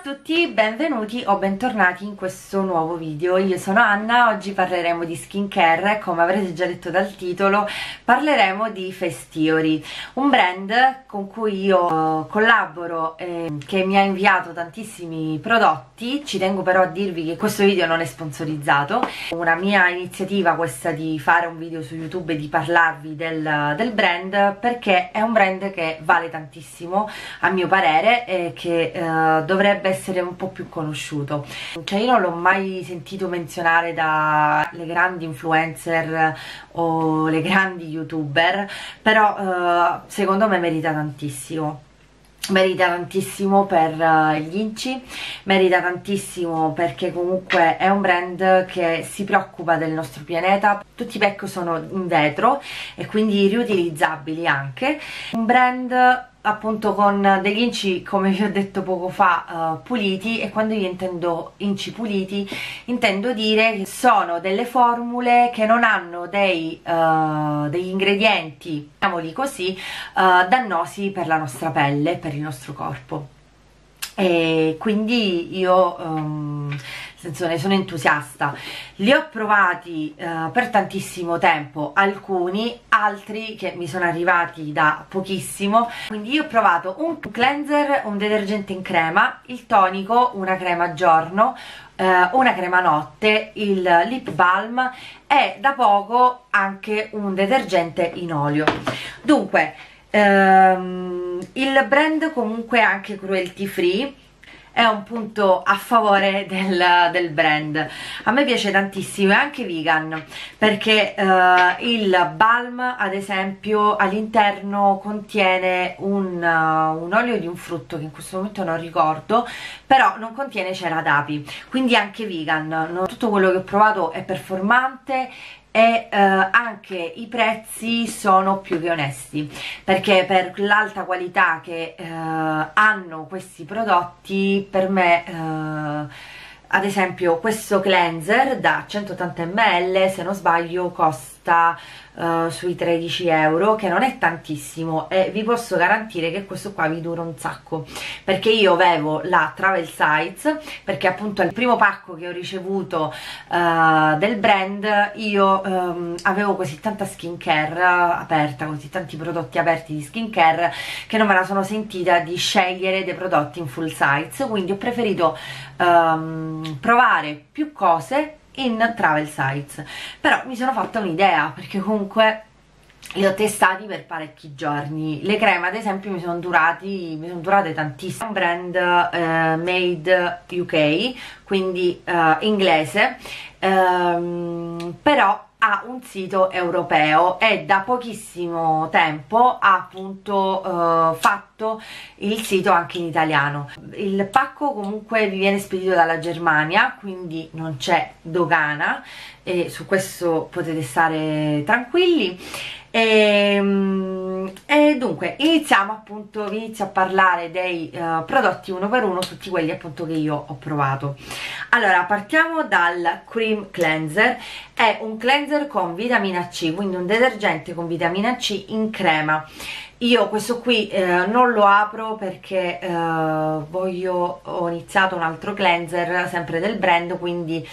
a tutti, benvenuti o bentornati in questo nuovo video. Io sono Anna, oggi parleremo di skincare, come avrete già letto dal titolo, parleremo di Face Theory, un brand con cui io collaboro e che mi ha inviato tantissimi prodotti. Ci tengo però a dirvi che questo video non è sponsorizzato, una mia iniziativa questa di fare un video su YouTube e di parlarvi del brand, perché è un brand che vale tantissimo a mio parere e che dovrebbe essere un po' più conosciuto. Cioè, io non l'ho mai sentito menzionare dalle grandi influencer o le grandi youtuber, però secondo me merita tantissimo. Merita tantissimo per gli inci, merita tantissimo perché comunque è un brand che si preoccupa del nostro pianeta. Tutti i pack sono in vetro e quindi riutilizzabili anche. Un brand appunto con degli inci, come vi ho detto poco fa, puliti. E quando io intendo inci puliti intendo dire che sono delle formule che non hanno degli ingredienti, chiamiamoli così, dannosi per la nostra pelle, per il nostro corpo. E quindi io nel senso, ne sono entusiasta. Li ho provati per tantissimo tempo, alcuni, altri che mi sono arrivati da pochissimo. Quindi io ho provato un cleanser, un detergente in crema, il tonico, una crema giorno, una crema notte, il lip balm e da poco anche un detergente in olio. Dunque il brand comunque è anche cruelty free, è un punto a favore del brand. A me piace tantissimo, è anche vegan, perché il balm ad esempio all'interno contiene un olio di un frutto che in questo momento non ricordo, però non contiene cera d'api, quindi anche vegan. Tutto quello che ho provato è performante e anche i prezzi sono più che onesti, perché per l'alta qualità che hanno questi prodotti, per me ad esempio questo cleanser da 180 ml, se non sbaglio, costa sui 13 euro, che non è tantissimo, e vi posso garantire che questo qua vi dura un sacco, perché io avevo la travel size, perché appunto è il primo pacco che ho ricevuto del brand. Io avevo così tanta skincare aperta, così tanti prodotti aperti di skincare, che non me la sono sentita di scegliere dei prodotti in full size, quindi ho preferito provare più cose in travel size. Però mi sono fatta un'idea, perché comunque li ho testati per parecchi giorni. Le creme ad esempio mi sono durate tantissimo. Un brand made UK, quindi inglese, però ha un sito europeo e da pochissimo tempo ha appunto fatto il sito anche in italiano. Il pacco comunque vi viene spedito dalla Germania, quindi non c'è dogana e su questo potete stare tranquilli. E dunque iniziamo appunto, vi inizio a parlare dei prodotti uno per uno, tutti quelli appunto che io ho provato. Allora, partiamo dal cream cleanser. È un cleanser con vitamina C, quindi un detergente con vitamina C in crema. Io questo qui non lo apro perché ho iniziato un altro cleanser sempre del brand, quindi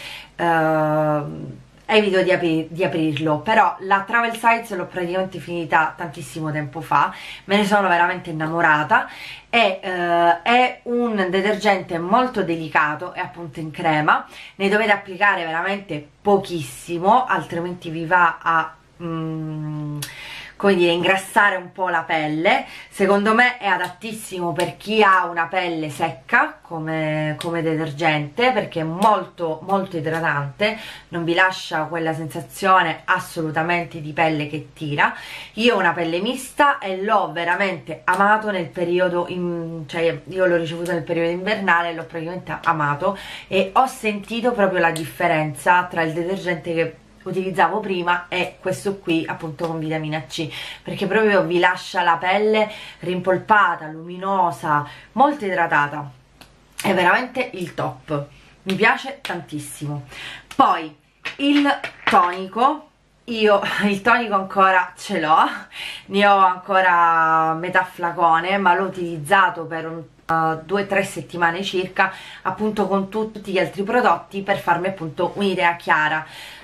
evito di aprirlo. Però la travel size l'ho praticamente finita tantissimo tempo fa, me ne sono veramente innamorata. È un detergente molto delicato, è appunto in crema, ne dovete applicare veramente pochissimo, altrimenti vi va a come dire, ingrassare un po' la pelle. Secondo me è adattissimo per chi ha una pelle secca come detergente, perché è molto molto idratante, non vi lascia quella sensazione assolutamente di pelle che tira. Io ho una pelle mista e l'ho veramente amato nel periodo, cioè io l'ho ricevuto nel periodo invernale e l'ho praticamente amato, e ho sentito proprio la differenza tra il detergente che utilizzavo prima e questo qui appunto con vitamina C, perché proprio vi lascia la pelle rimpolpata, luminosa, molto idratata. È veramente il top, mi piace tantissimo. Poi il tonico, io il tonico ancora ce l'ho, ne ho ancora metà flacone, ma l'ho utilizzato per 2 o 3 settimane circa, appunto con tutti gli altri prodotti, per farmi appunto un'idea chiara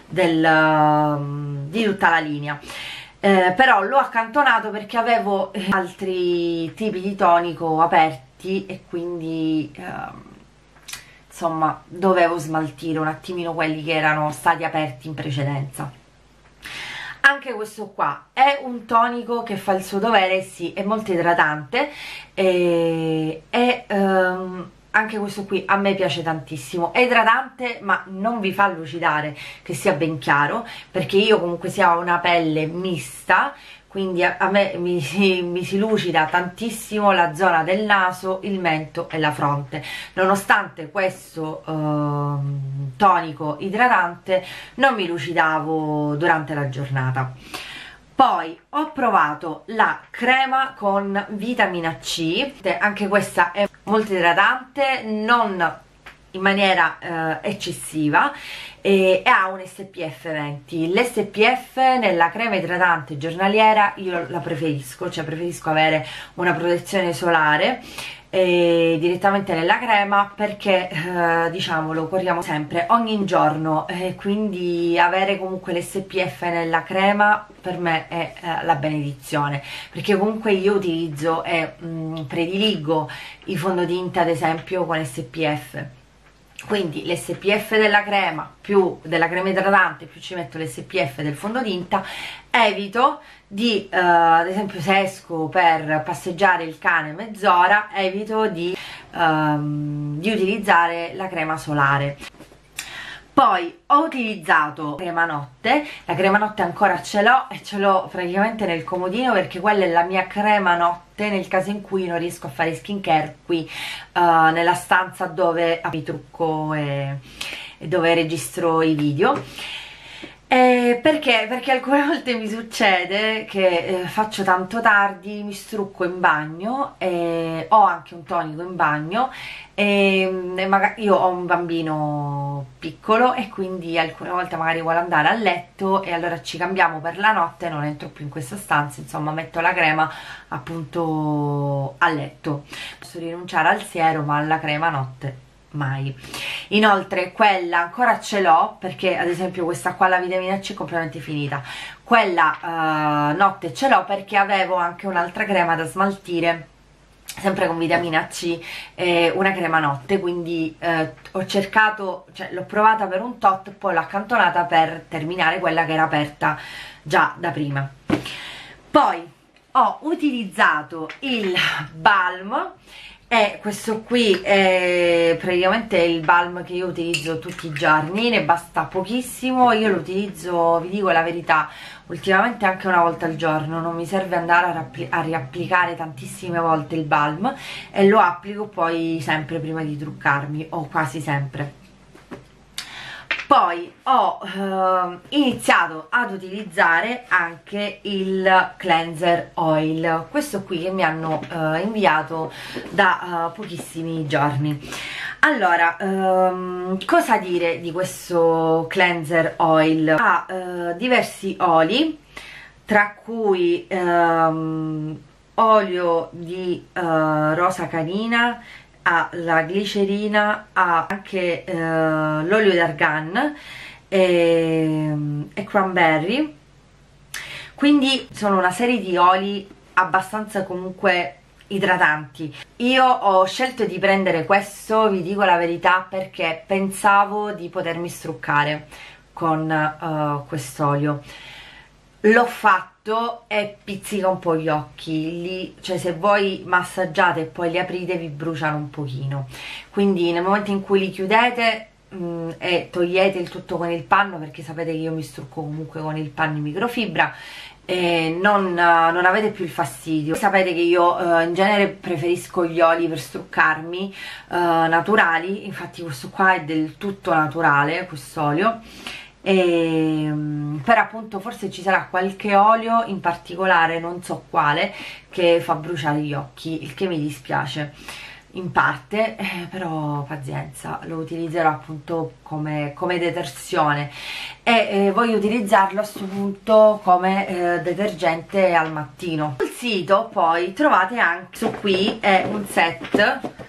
di tutta la linea. Però l'ho accantonato perché avevo altri tipi di tonico aperti e quindi insomma dovevo smaltire un attimino quelli che erano stati aperti in precedenza. Anche questo qua è un tonico che fa il suo dovere, sì, è molto idratante e anche questo qui a me piace tantissimo. È idratante ma non vi fa lucidare, che sia ben chiaro, perché io comunque sia ho una pelle mista, quindi a me mi si lucida tantissimo la zona del naso, il mento e la fronte. Nonostante questo tonico idratante non mi lucidavo durante la giornata. Poi ho provato la crema con vitamina C, anche questa è molto idratante, non in maniera eccessiva, e ha un SPF 20. L'SPF nella crema idratante giornaliera io la preferisco, cioè preferisco avere una protezione solare direttamente nella crema, perché diciamo lo corriamo sempre ogni giorno, quindi avere comunque l'SPF nella crema per me è la benedizione, perché comunque io utilizzo e prediligo i fondotinta ad esempio con SPF. Quindi l'SPF della crema più della crema idratante, più ci metto l'SPF del fondotinta, evito di, ad esempio se esco per passeggiare il cane mezz'ora, evito di utilizzare la crema solare. Poi ho utilizzato crema notte, la crema notte ancora ce l'ho e ce l'ho praticamente nel comodino, perché quella è la mia crema notte nel caso in cui non riesco a fare skincare qui nella stanza dove mi trucco e dove registro i video. Perché? Perché alcune volte mi succede che faccio tanto tardi, mi strucco in bagno, ho anche un tonico in bagno e magari io ho un bambino piccolo e quindi alcune volte magari vuole andare a letto e allora ci cambiamo per la notte, non entro più in questa stanza, insomma metto la crema appunto a letto. Posso rinunciare al siero ma alla crema notte mai. Inoltre quella ancora ce l'ho, perché ad esempio questa qua, la vitamina C, è completamente finita. Quella notte ce l'ho perché avevo anche un'altra crema da smaltire sempre con vitamina C, una crema notte, quindi ho cercato, cioè l'ho provata per un tot, poi l'ho accantonata per terminare quella che era aperta già da prima. Poi ho utilizzato il balm, e questo qui è praticamente il balm che io utilizzo tutti i giorni, ne basta pochissimo, io lo utilizzo, vi dico la verità, ultimamente anche una volta al giorno, non mi serve andare a riapplicare tantissime volte il balm, e lo applico poi sempre prima di truccarmi, o quasi sempre. Poi ho iniziato ad utilizzare anche il cleanser oil, questo qui che mi hanno inviato da pochissimi giorni. Allora, cosa dire di questo cleanser oil? Ha diversi oli, tra cui olio di rosa canina, ha la glicerina, ha anche l'olio d'argan e cranberry, quindi sono una serie di oli abbastanza comunque idratanti. Io ho scelto di prendere questo, vi dico la verità, perché pensavo di potermi struccare con quest'olio. L'ho fatto e pizzica un po' gli occhi lì, cioè se voi massaggiate e poi li aprite vi bruciano un pochino, quindi nel momento in cui li chiudete e togliete il tutto con il panno, perché sapete che io mi strucco comunque con il panno in microfibra, non avete più il fastidio. Sapete che io in genere preferisco gli oli per struccarmi naturali, infatti questo qua è del tutto naturale, quest'olio. Per appunto forse ci sarà qualche olio in particolare, non so quale, che fa bruciare gli occhi, il che mi dispiace in parte, però pazienza, lo utilizzerò appunto come detersione e voglio utilizzarlo a questo punto come detergente al mattino. Sul sito poi trovate anche, su qui è un set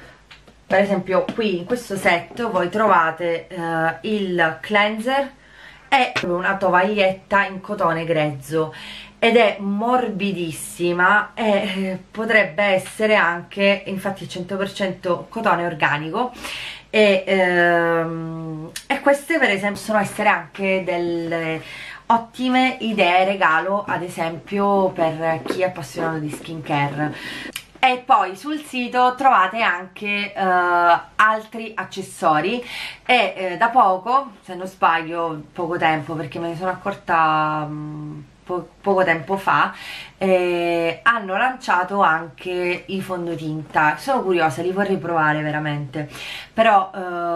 Per esempio qui in questo set voi trovate il cleanser e una tovaglietta in cotone grezzo ed è morbidissima e potrebbe essere anche, infatti 100% cotone organico, e queste per esempio possono essere anche delle ottime idee regalo, ad esempio per chi è appassionato di skincare. E poi sul sito trovate anche altri accessori e da poco, se non sbaglio poco tempo, perché me ne sono accorta poco tempo fa, hanno lanciato anche i fondotinta. Sono curiosa, li vorrei provare veramente, però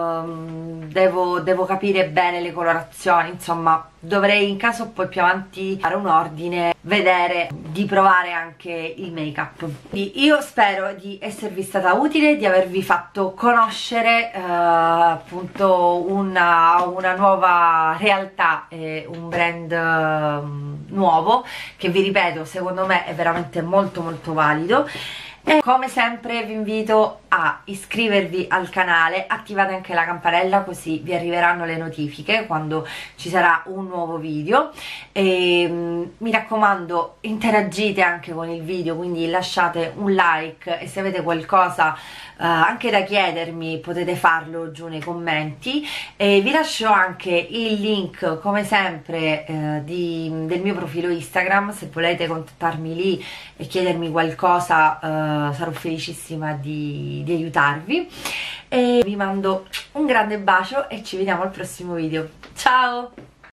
devo capire bene le colorazioni, insomma dovrei in caso poi più avanti fare un ordine, vedere di provare anche il make up. Quindi io spero di esservi stata utile, di avervi fatto conoscere appunto una nuova realtà, un brand nuovo che, vi ripeto, secondo me è veramente molto valido. E come sempre vi invito a iscrivervi al canale, attivate anche la campanella così vi arriveranno le notifiche quando ci sarà un nuovo video, e mi raccomando interagite anche con il video, quindi lasciate un like e se avete qualcosa anche da chiedermi potete farlo giù nei commenti, e vi lascio anche il link come sempre del mio profilo Instagram, se volete contattarmi lì e chiedermi qualcosa sarò felicissima di aiutarvi, e vi mando un grande bacio e ci vediamo al prossimo video. Ciao!